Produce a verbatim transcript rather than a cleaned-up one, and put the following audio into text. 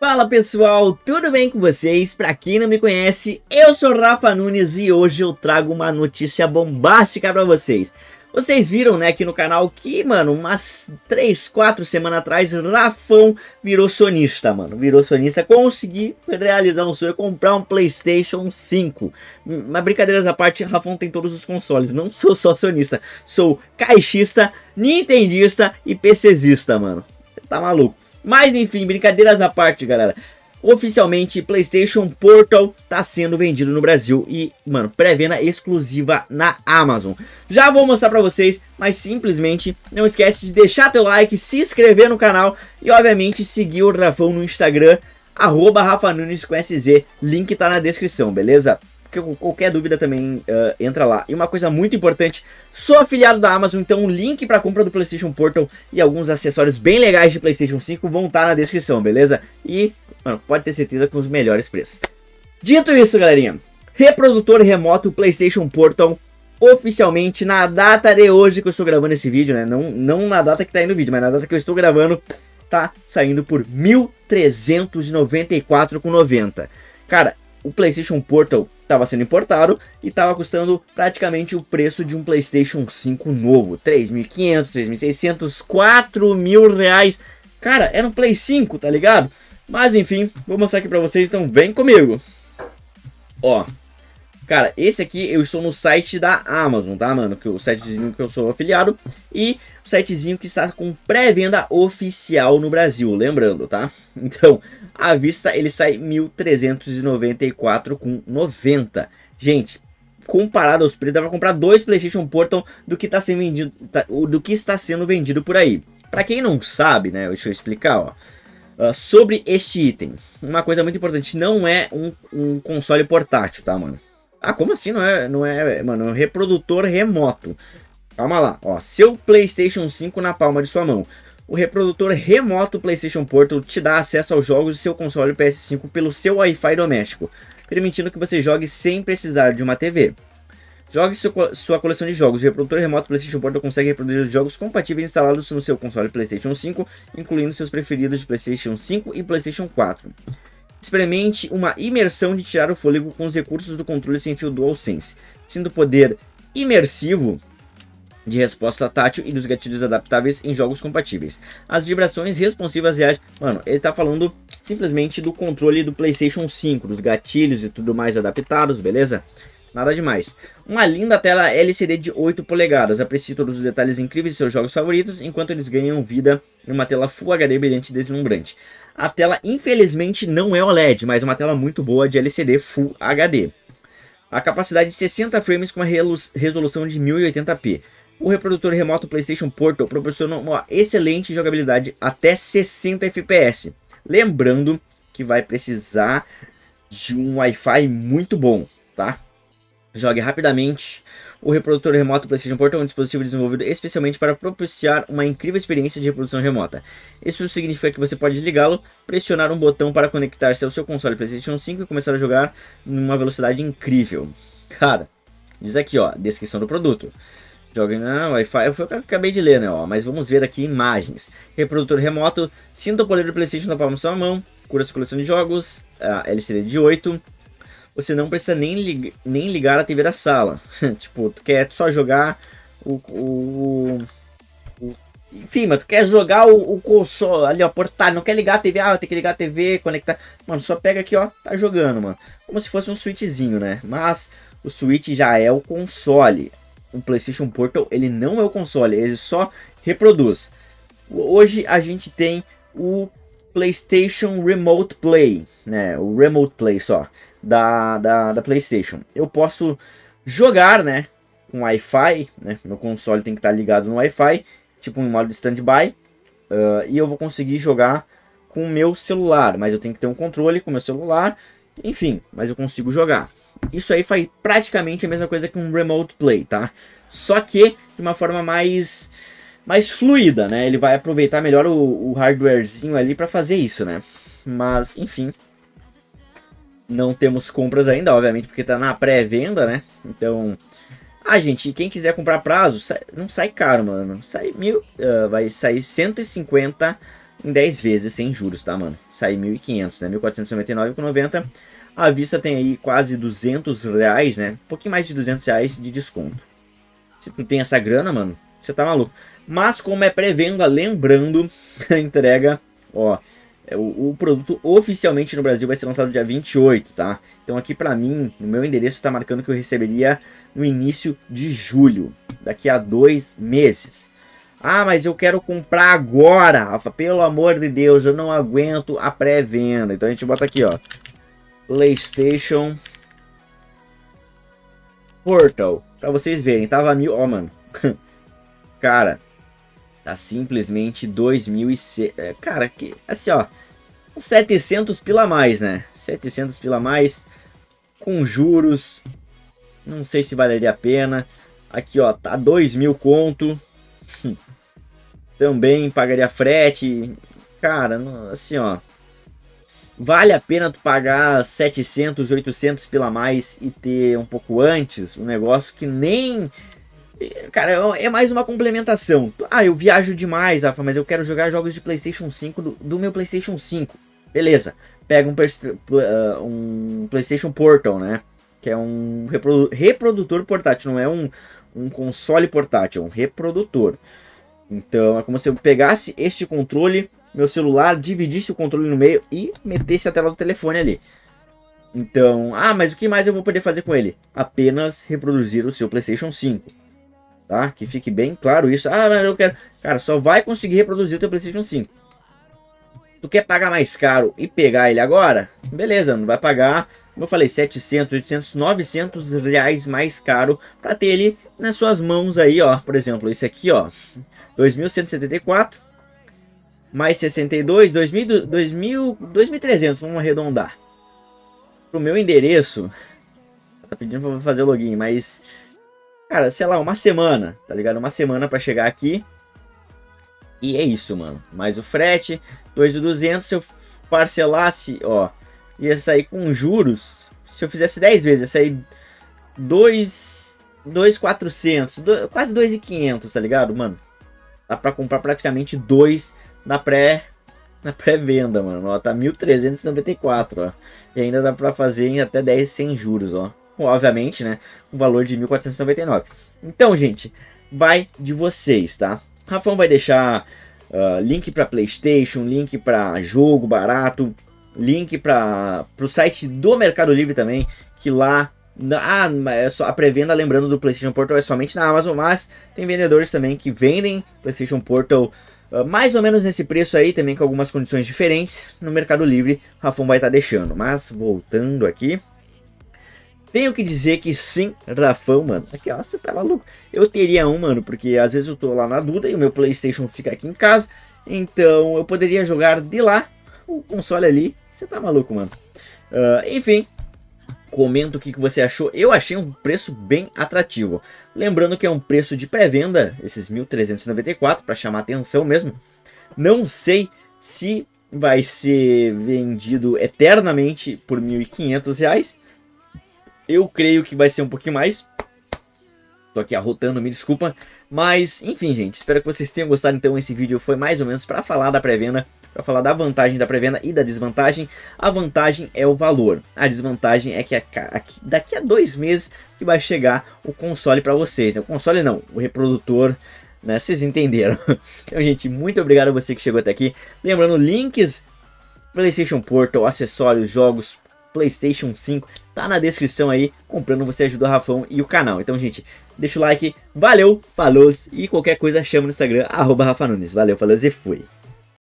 Fala pessoal, tudo bem com vocês? Pra quem não me conhece, eu sou Rafa Nunes e hoje eu trago uma notícia bombástica pra vocês. Vocês viram, né, aqui no canal que, mano, umas três, quatro semanas atrás, Rafão virou sonista, mano. Virou sonista, consegui realizar um sonho, comprar um PlayStation cinco. Mas brincadeiras à parte, Rafão tem todos os consoles. Não sou só sonista, sou caixista, nintendista e PCzista, mano. Tá maluco? Mas enfim, brincadeiras à parte, galera. Oficialmente, PlayStation Portal tá sendo vendido no Brasil e, mano, pré-venda exclusiva na Amazon. Já vou mostrar pra vocês, mas simplesmente não esquece de deixar teu like, se inscrever no canal e, obviamente, seguir o Rafão no Instagram, arroba Rafa Nunes com S Z. Link tá na descrição, beleza? Qualquer dúvida também uh, entra lá. E uma coisa muito importante, sou afiliado da Amazon, então o link para compra do PlayStation Portal e alguns acessórios bem legais de PlayStation cinco vão estar na descrição, beleza? E, mano, pode ter certeza com os melhores preços. Dito isso, galerinha, reprodutor remoto PlayStation Portal oficialmente na data de hoje que eu estou gravando esse vídeo, né? Não, não na data que tá aí no vídeo, mas na data que eu estou gravando, tá saindo por mil trezentos e noventa e quatro reais e noventa centavos. Cara, o PlayStation Portal estava sendo importado e estava custando praticamente o preço de um PlayStation cinco novo. três mil e quinhentos, três mil e seiscentos, quatro mil reais. Cara, era um Play cinco, tá ligado? Mas enfim, vou mostrar aqui pra vocês, então vem comigo. Ó, cara, esse aqui eu estou no site da Amazon, tá, mano? Que é o sitezinho que eu sou afiliado e o sitezinho que está com pré-venda oficial no Brasil, lembrando, tá? Então, à vista ele sai mil trezentos e noventa e quatro reais e noventa centavos. Gente, comparado aos preços, dá pra comprar dois PlayStation Portal do que, tá sendo vendido, tá, do que está sendo vendido por aí. Pra quem não sabe, né, deixa eu explicar, ó. Uh, sobre este item, uma coisa muito importante, não é um, um console portátil, tá, mano? Ah, como assim não é, não é, mano, é um reprodutor remoto. Calma lá, ó, seu PlayStation cinco na palma de sua mão. O reprodutor remoto PlayStation Portal te dá acesso aos jogos do seu console P S cinco pelo seu Wi-Fi doméstico, permitindo que você jogue sem precisar de uma T V. Jogue seu, sua coleção de jogos. O reprodutor remoto PlayStation Portal consegue reproduzir jogos compatíveis instalados no seu console PlayStation cinco, incluindo seus preferidos de PlayStation cinco e PlayStation quatro. Experimente uma imersão de tirar o fôlego com os recursos do controle sem fio DualSense, sendo poder imersivo de resposta tátil e dos gatilhos adaptáveis em jogos compatíveis. As vibrações responsivas reais... Mano, ele tá falando simplesmente do controle do PlayStation cinco, dos gatilhos e tudo mais adaptados, beleza? Nada demais. Uma linda tela L C D de oito polegadas. Aprecie todos os detalhes incríveis de seus jogos favoritos, enquanto eles ganham vida em uma tela Full H D brilhante e deslumbrante. A tela, infelizmente, não é O L E D, mas uma tela muito boa de L C D Full H D. A capacidade de sessenta frames com uma resolução de mil e oitenta p. O reprodutor remoto PlayStation Portal proporciona uma excelente jogabilidade até sessenta F P S. Lembrando que vai precisar de um Wi-Fi muito bom, tá? Jogue rapidamente. O reprodutor remoto PlayStation Portal é um dispositivo desenvolvido especialmente para propiciar uma incrível experiência de reprodução remota. Isso significa que você pode desligá-lo, pressionar um botão para conectar-se ao seu console PlayStation cinco e começar a jogar numa velocidade incrível. Cara, diz aqui, ó, descrição do produto. Jogue na Wi-Fi, foi o que eu acabei de ler, né, ó, mas vamos ver aqui imagens. Reprodutor remoto, sinta o poder do PlayStation na palma da sua mão, cura sua coleção de jogos, a L C D de oito. Você não precisa nem, lig nem ligar a T V da sala. Tipo, tu quer só jogar o... o, o enfim, mas tu quer jogar o, o console ali, ó, portátil. Não quer ligar a T V, ah, tem que ligar a T V, conectar. Mano, só pega aqui, ó, tá jogando, mano. Como se fosse um Switchzinho, né? Mas o Switch já é o console. O PlayStation Portal, ele não é o console, ele só reproduz. Hoje a gente tem o PlayStation Remote Play, né? O Remote Play só. Da, da, da PlayStation. Eu posso jogar, né, com Wi-Fi, né, meu console tem que estar ligado no Wi-Fi, tipo um modo de standby, uh, e eu vou conseguir jogar com o meu celular, mas eu tenho que ter um controle com o meu celular, enfim, mas eu consigo jogar. Isso aí faz praticamente a mesma coisa que um Remote Play, tá? Só que de uma forma mais, mais fluida, né, ele vai aproveitar melhor o, o hardwarezinho ali para fazer isso, né, mas enfim... Não temos compras ainda, obviamente, porque tá na pré-venda, né? Então, ah, gente, quem quiser comprar prazo, sai, não sai caro, mano. Sai mil, uh, vai sair cento e cinquenta em dez vezes sem juros, tá, mano? Sai mil e quinhentos, né? mil quatrocentos e noventa e nove reais e noventa centavos. À vista tem aí quase duzentos reais, né? Um pouquinho mais de duzentos reais de desconto. Se tu tem essa grana, mano, você tá maluco. Mas como é pré-venda, lembrando, a entrega, ó, o, o produto oficialmente no Brasil vai ser lançado dia vinte e oito, tá? Então aqui pra mim, no meu endereço tá marcando que eu receberia no início de julho, daqui a dois meses. Ah, mas eu quero comprar agora, Rafa, pelo amor de Deus, eu não aguento a pré-venda. Então a gente bota aqui, ó, PlayStation Portal, pra vocês verem, tava mil, ó, mano, cara, tá simplesmente dois mil e cem, é, cara, que, assim, ó, setecentos pila a mais, né, setecentos pila a mais, com juros, não sei se valeria a pena, aqui, ó, tá dois mil conto, também pagaria frete, cara, assim, ó, vale a pena tu pagar setecentos, oitocentos pila a mais e ter um pouco antes um negócio que nem... Cara, é mais uma complementação. Ah, eu viajo demais, Rafa, mas eu quero jogar jogos de PlayStation cinco do, do meu PlayStation cinco. Beleza, pega um, um PlayStation Portal, né? Que é um reprodu reprodutor portátil, não é um, um console portátil, é um reprodutor. Então é como se eu pegasse este controle, meu celular, dividisse o controle no meio e metesse a tela do telefone ali. Então, ah, mas o que mais eu vou poder fazer com ele? Apenas reproduzir o seu PlayStation cinco. Tá? Que fique bem claro isso. Ah, mas eu quero... Cara, só vai conseguir reproduzir o teu PlayStation cinco. Tu quer pagar mais caro e pegar ele agora? Beleza, não vai pagar, como eu falei, setecentos, oitocentos, novecentos reais mais caro para ter ele nas suas mãos aí, ó. Por exemplo, esse aqui, ó, dois mil cento e setenta e quatro mais sessenta e dois, dois mil, dois mil, dois mil e trezentos, vamos arredondar. Pro meu endereço, tá pedindo pra fazer o login, mas, cara, sei lá, uma semana, tá ligado? Uma semana pra chegar aqui. E é isso, mano. Mais o frete, dois mil e duzentos, se eu parcelasse, ó, ia sair com juros, se eu fizesse dez vezes, ia sair dois mil e quatrocentos, quase dois mil e quinhentos, tá ligado, mano? Dá pra comprar praticamente dois na pré na pré-venda, mano. Ó, tá mil trezentos e noventa e quatro, ó. E ainda dá pra fazer em até dez sem juros, ó. Obviamente, né, um valor de mil quatrocentos e noventa e nove. Então, gente, vai de vocês, tá? Rafão vai deixar uh, link para PlayStation, link para jogo barato, link para o site do Mercado Livre também, que lá ah, é só a pré-venda, lembrando, do PlayStation Portal é somente na Amazon, mas tem vendedores também que vendem PlayStation Portal uh, mais ou menos nesse preço aí, também com algumas condições diferentes no Mercado Livre. O Rafão vai estar deixando. Mas voltando aqui, tenho que dizer que sim, Rafão, mano. Aqui, ó, você tá maluco. Eu teria um, mano, porque às vezes eu tô lá na dúvida e o meu PlayStation fica aqui em casa. Então eu poderia jogar de lá o console ali. Você tá maluco, mano. Uh, enfim, comenta o que, que você achou. Eu achei um preço bem atrativo. Lembrando que é um preço de pré-venda, esses mil trezentos e noventa e quatro, para chamar atenção mesmo. Não sei se vai ser vendido eternamente por mil e quinhentos reais. Eu creio que vai ser um pouquinho mais. Tô aqui arrotando, me desculpa. Mas, enfim, gente, espero que vocês tenham gostado. Então, esse vídeo foi mais ou menos para falar da pré-venda, para falar da vantagem da pré-venda e da desvantagem. A vantagem é o valor. A desvantagem é que aqui, daqui a dois meses que vai chegar o console para vocês. O console não, o reprodutor, né? Vocês entenderam. Então, gente, muito obrigado a você que chegou até aqui. Lembrando, links, PlayStation Portal, acessórios, jogos, PlayStation cinco, tá na descrição aí. Comprando, você ajuda o Rafão e o canal. Então, gente, deixa o like, valeu, falou, e qualquer coisa chama no Instagram, arroba Rafa Nunes. Valeu, falou e fui.